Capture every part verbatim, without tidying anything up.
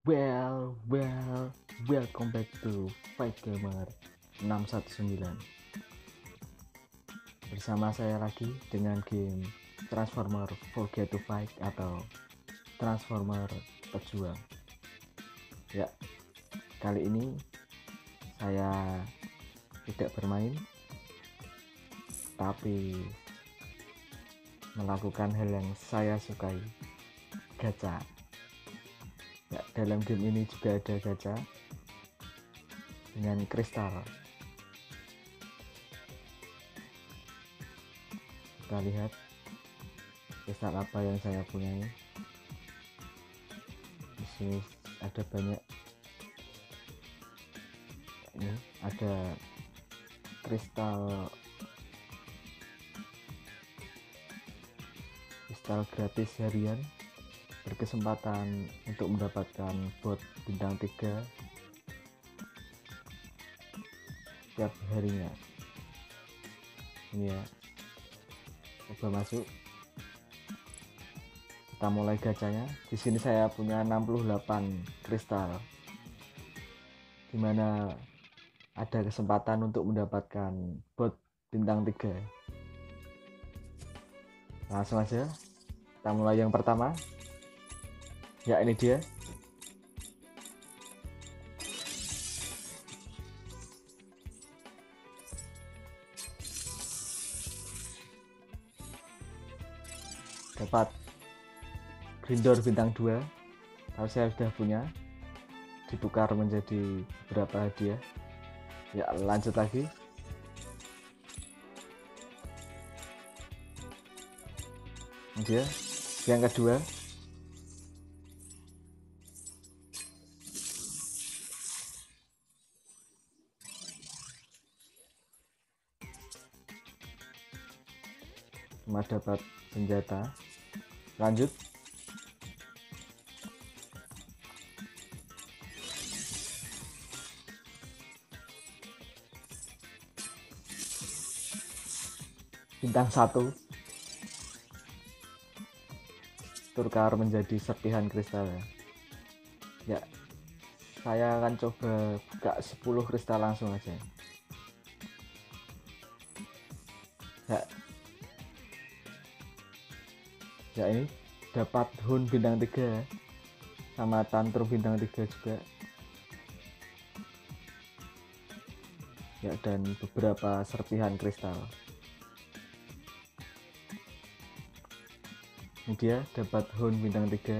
Well, well, welcome back to Fight Gamer enam satu sembilan. Bersama saya lagi dengan game Transformer Forget to Fight atau Transformer Pejuang. Ya, kali ini saya tidak bermain, tapi melakukan hal yang saya sukai, gacha. Ya, dalam game ini juga ada gacha dengan kristal. Kita lihat kristal apa yang saya punyai. Di sini ada banyak. Ini ada kristal kristal gratis harian, berkesempatan untuk mendapatkan bot bintang tiga setiap harinya. Ini ya, coba masuk, kita mulai gacanya. Di sini saya punya enam puluh delapan kristal, dimana ada kesempatan untuk mendapatkan bot bintang tiga. Langsung aja kita mulai yang pertama. Ya, ini dia. Dapat Grindor bintang dua. Kalau saya sudah punya, ditukar menjadi beberapa hadiah. Ya, lanjut lagi. Dia yang kedua. Cuma dapat senjata. Lanjut. Bintang satu. Tukar menjadi serpihan kristal ya. Ya, saya akan coba buka sepuluh kristal langsung aja. Ya, ya ini dapat Hun bintang tiga sama Tantrum bintang tiga juga. Ya, dan beberapa serpihan kristal. Ini dia dapat Hun bintang tiga.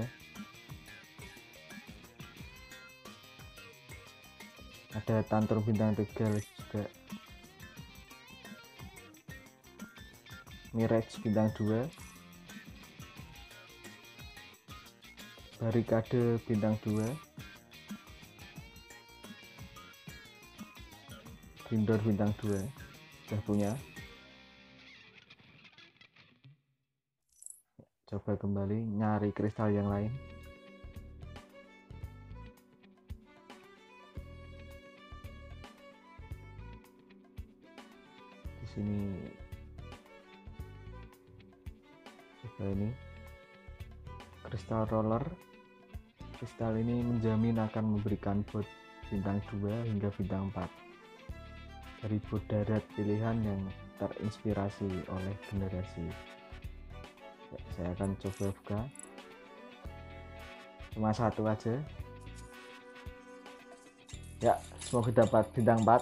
Ada Tantrum bintang tiga juga. Mirage bintang dua. Barikade bintang dua. Grindor bintang dua. Sudah punya. Coba kembali nyari kristal yang lain. Di sini coba ini kristal roller. Kristal ini menjamin akan memberikan bot bintang dua hingga bintang empat dari bot darat pilihan yang terinspirasi oleh generasi. Ya, saya akan coba buka. Cuma satu aja. Ya, semoga dapat bintang empat.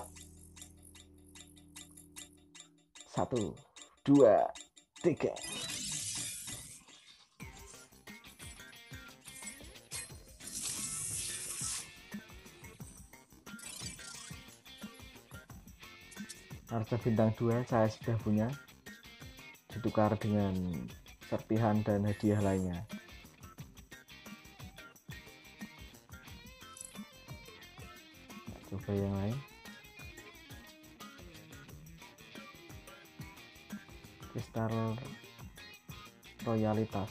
Satu, dua, tiga. Harga bintang dua saya sudah punya, ditukar dengan serpihan dan hadiah lainnya. Nah, coba yang lain. Kristal royalitas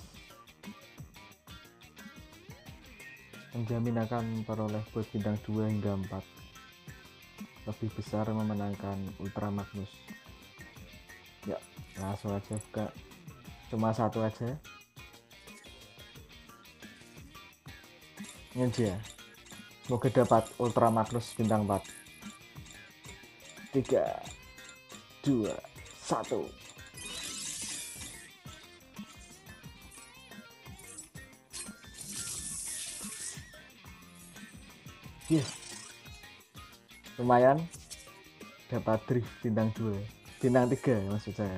menjamin akan memperoleh bot bintang dua hingga empat, lebih besar memenangkan Ultra Magnus. Ya, langsung aja buka. Cuma satu aja. Ini dia Semoga dapat Ultra Magnus bintang empat. Tiga, dua, satu. Yes, lumayan dapat drift bintang dua, bintang tiga maksud saya.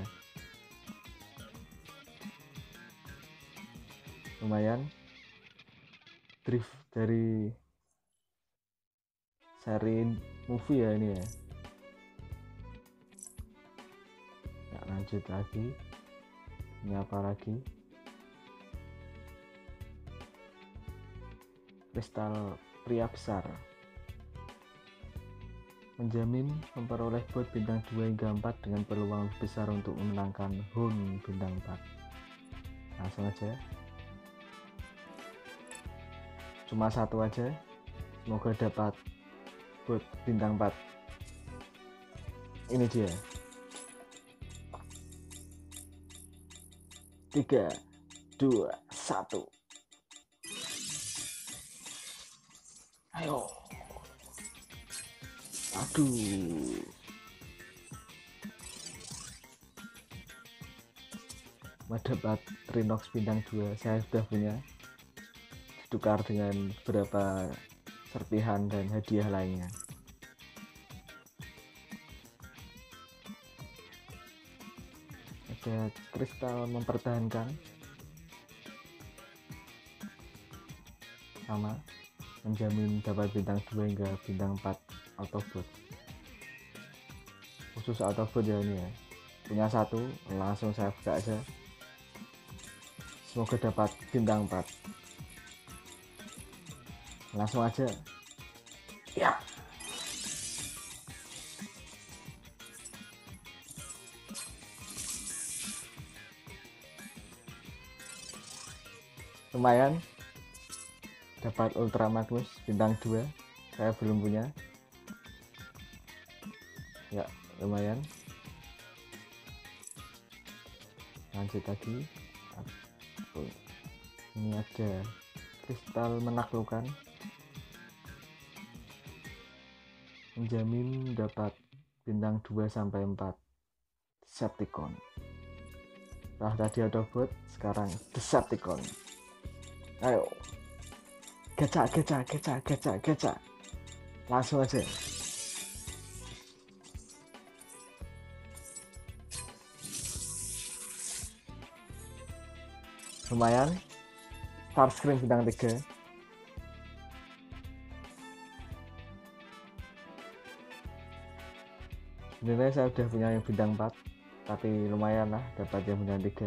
Lumayan drift dari seri movie ya ini ya. Ya, lanjut lagi. Ini apa lagi? Kristal pria besar menjamin memperoleh bot bintang dua hingga empat dengan peluang lebih besar untuk memenangkan Hun bintang empat. Langsung aja, cuma satu aja, semoga dapat bot bintang empat. Ini dia. Tiga, dua, satu. Ayo. Aduh. Dapat Rhinox bintang dua. Saya sudah punya. Ditukar dengan beberapa serpihan dan hadiah lainnya. Ada kristal mempertahankan. Sama. Menjamin dapat bintang dua hingga bintang empat Autobot. Khusus Autobot ya ini ya. Punya satu, langsung saya buka aja. Semoga dapat bintang empat. Langsung aja. Ya. Lumayan. Dapat Ultra Magnus bintang dua. Saya belum punya. Ya, lumayan. Lanjut lagi. Ini ada kristal menaklukkan. Menjamin dapat bintang dua sampai empat. Decepticon. Nah, tadi Autobot, sekarang Decepticon. Ayo. Gacha, gacha, gacha, gacha, gacha. Langsung aja. Lumayan. Starscream bintang tiga. Sebenarnya saya udah punya yang bintang empat, tapi lumayan lah dapat yang bintang tiga.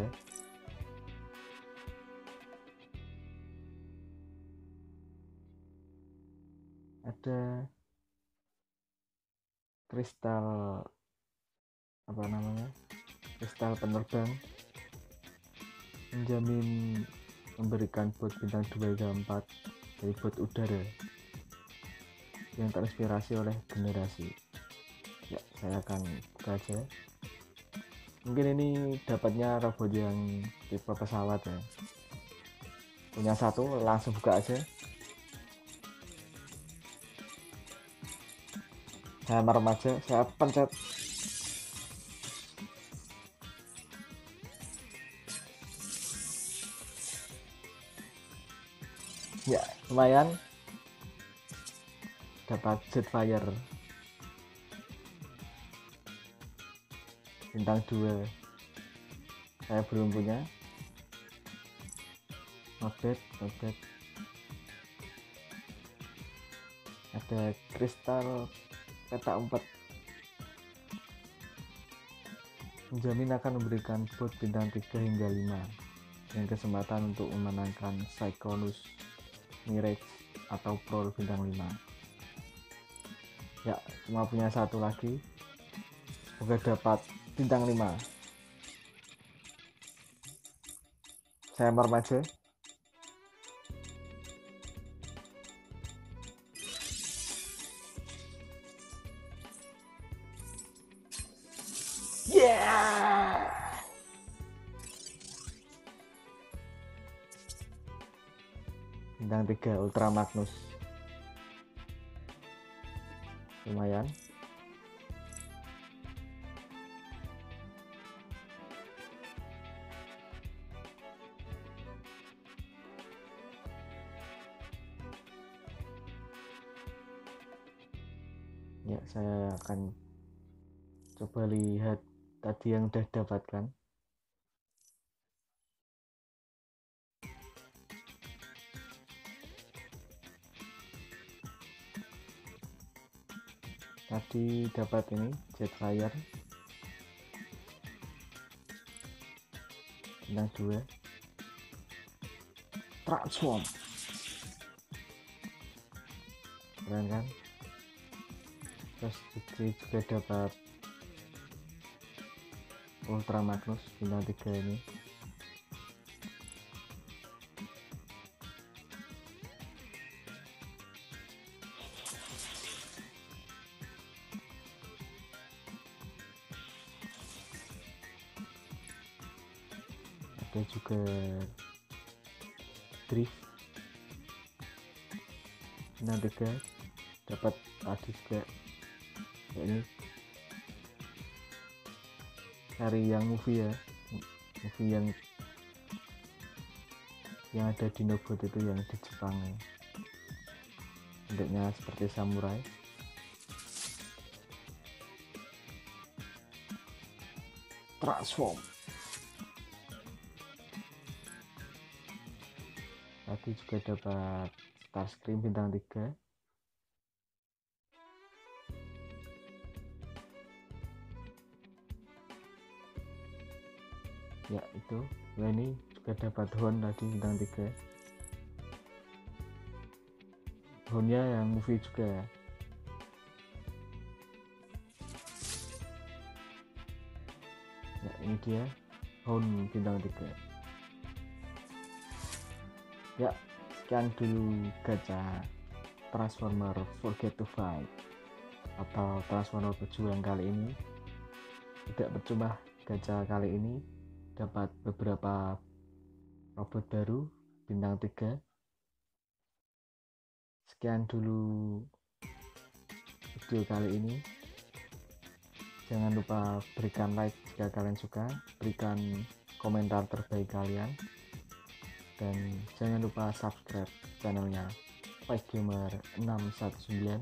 Ada kristal apa namanya, kristal penerbang, menjamin memberikan bot bintang dua hingga empat dari bot udara yang terinspirasi oleh generasi. Ya, saya akan buka aja. Mungkin ini dapatnya robot yang tipe pesawat ya. Punya satu, langsung buka aja. Saya merem aja, saya pencet. Ya, lumayan. Dapat Jetfire bintang dua. Saya belum punya. Not bad, not bad. Ada kristal peta empat. Menjamin akan memberikan bot bintang tiga hingga lima dengan kesempatan untuk memenangkan Psychonus Mirage atau Prowl bintang lima. Ya, cuma punya satu lagi. Semoga dapat bintang lima. Saya merem aja. Yeah. Bintang tiga Ultra Magnus. lumayan. Ya, saya akan coba lihat tadi yang udah dapatkan. Tadi dapat ini Jetfire bintang dua, Transform, keren kan? Terus juga dapat Ultra Magnus bintang tiga ini. Ada juga Drift bintang tiga, dapat tadi juga ya, ini cari yang movie ya, movie yang yang ada di Nobot itu, yang di Jepang ya. Bentuknya seperti samurai. Transform. Tadi juga dapat Starscream bintang tiga. Ya itu, nah ini juga dapat Hon tadi bintang tiga. Honnya yang movie juga ya. Ya ini dia Hon bintang tiga. Ya, sekian dulu gacha Transformer Forget to Fight atau Transformer Berjuang kali ini. Tidak percuma, gacha kali ini dapat beberapa robot baru bintang tiga. Sekian dulu video kali ini. Jangan lupa berikan like jika kalian suka, berikan komentar terbaik kalian, dan jangan lupa subscribe channelnya Fight Gamer enam satu sembilan.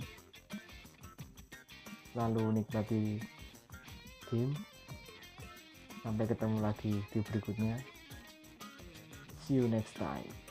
Lalu nikmati game. Sampai ketemu lagi di berikutnya. See you next time.